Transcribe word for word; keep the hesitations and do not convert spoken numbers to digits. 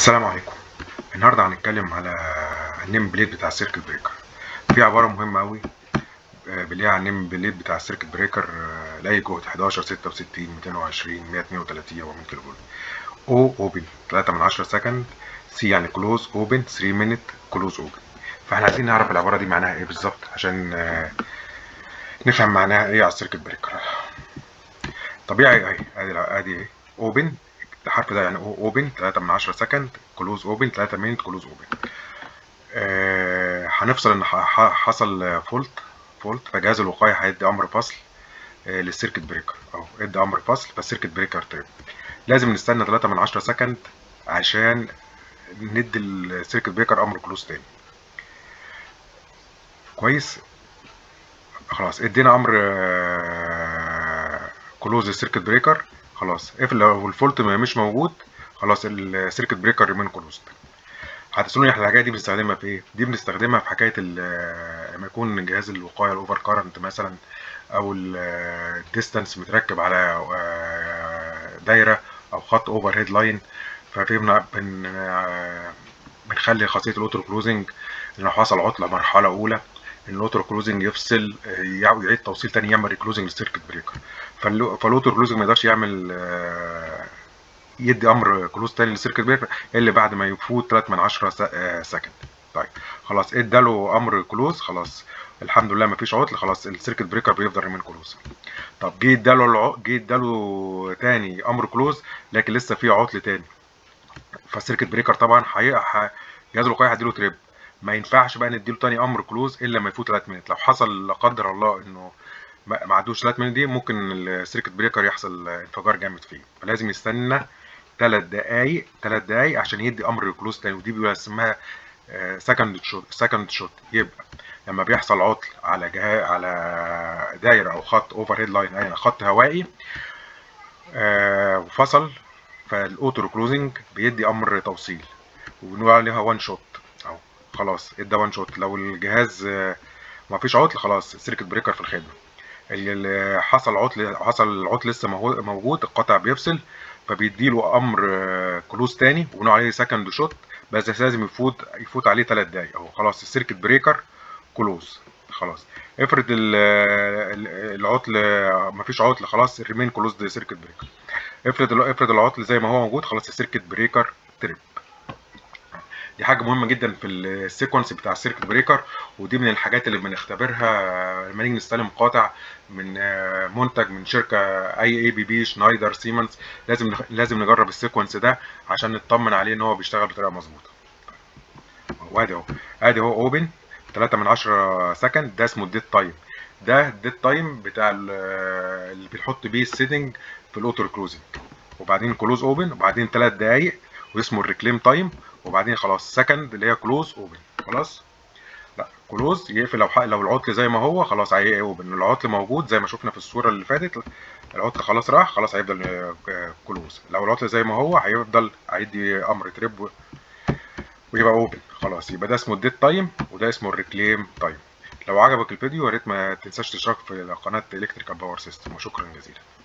السلام عليكم. النهارده هنتكلم على النيم بليد بتاع السيركت بريكر. في عباره مهمه قوي بنلاقيها على النيم بليد بتاع السيركت بريكر لاي جهد حداشر ستة وستين مئتين وعشرين مئة واثنين وثلاثين و100 كيلو فولت. او اوبن ثلاثة من عشرة سكند، سي يعني كلوز اوبن ثلاثة مينت كلوز اوبن. فاحنا عايزين نعرف العباره دي معناها ايه بالظبط عشان نفهم معناها ايه على السيركت بريكر. طبيعي اهي ادي ادي ايه اوبن، الحرف ده يعني اوبن ثلاثة من عشرة سكند، كلوز اوبن ثلاثة مينت كلوز اوبن. آه هنفصل ان حصل فولت فولت فجهاز الوقايه هيدي امر فصل آه للسيركت بريكر، او ادي امر فصل فالسيركت بريكر تريب. لازم نستنى ثلاثة من عشرة سكند عشان ندي السيركت بريكر امر كلوز تاني. كويس، خلاص ادينا امر آه كلوز السيركت بريكر. خلاص اقفل. لو الفولت مش موجود خلاص السيركت بريكر ريمين كلوزد. هتسألوني احنا الحاجات دي بنستخدمها في ايه؟ دي بنستخدمها في حكايه لما يكون جهاز الوقايه الاوفر كارنت مثلا، او الديستانس متركب على دايره او خط اوفر هيد لاين، ففي بنخلي خاصيه الاوتو كلوزنج لو حصل عطله مرحله اولى ان الاوتو كلوزنج يفصل يعيد توصيل تاني يعمل ريكلوزنج للسيركت بريكر. فالاوتو كلوزنج ما يقدرش يعمل يدي امر كلوز تاني للسيركت بريكر اللي بعد ما يفوت ثلاثة من عشرة سكند. طيب خلاص اداله امر كلوز، خلاص الحمد لله مفيش عطل، خلاص السيركت بريكر بيفضل ريمين كلوز. طب جه اداله الع... جه اداله تاني امر كلوز لكن لسه في عطل تاني، فالسيركت بريكر طبعا حي... ح... جهاز الوقايه هيديله تريب. ما ينفعش بقى نديله تاني امر كلوز الا لما يفوت ثلاثة مينت. لو حصل لا قدر الله انه ما عدوش ثلاثة مينت دي ممكن السيركت بريكر يحصل انفجار جامد فيه، فلازم يستنى ثلاث دقايق ثلاث دقايق عشان يدي امر كلوز تاني، ودي بيبقى اسمها سكند شوت. سكند شوت يبقى لما بيحصل عطل على جهاز على دايره او خط اوفر هيد لاين، يعني خط هوائي آه وفصل، فالاوتو كلوزنج بيدي امر توصيل وبنقول عليها وان شوت. اهو خلاص ادى وان شوت. لو الجهاز آه ما فيش عطل خلاص السيركت بريكر في الخدمه. اللي حصل عطل حصل العطل لسه موجود، القطع بيفصل فبيديله امر كلوز تاني وبنقول عليه سكند شوت، بس لازم يفوت يفوت عليه ثلاث دقايق اهو. خلاص السيركت بريكر كلوز. خلاص افرض العطل مفيش عطل، خلاص الريمين كلوز سيركت بريكر. افرض افرض العطل زي ما هو موجود، خلاص السيركت بريكر تريب. دي حاجه مهمه جدا في السيكونس بتاع السيركت بريكر، ودي من الحاجات اللي بنختبرها لما نيجي نستلم قاطع من منتج من شركه اي اي بي بي شنايدر سيمنز. لازم لازم نجرب السيكونس ده عشان نطمن عليه ان هو بيشتغل بطريقه مظبوطه. وادي اهو ادي اهو اوبن ثلاثة من عشرة سكند، ده اسمه الديت تايم. ده الديت تايم بتاع اللي بنحط بيه السيتنج في الاوتو كلوزنج، وبعدين كلوز اوبن وبعدين ثلاث دقايق واسمه الريكليم تايم، وبعدين خلاص سكند اللي هي كلوز اوبن. خلاص لا كلوز يقفل. لو لو العطل زي ما هو خلاص هي اوبن، العطل موجود زي ما شفنا في الصوره اللي فاتت، العطل خلاص راح خلاص هيفضل كلوز. لو العطل زي ما هو هيفضل هيدي امر تريب ويبقى اوبن. خلاص يبقى ده اسمه الديت تايم وده اسمه الريكليم تايم. لو عجبك الفيديو يا ريت ما تنساش تشترك في قناه الكتريكال باور سيستم، وشكرا جزيلا.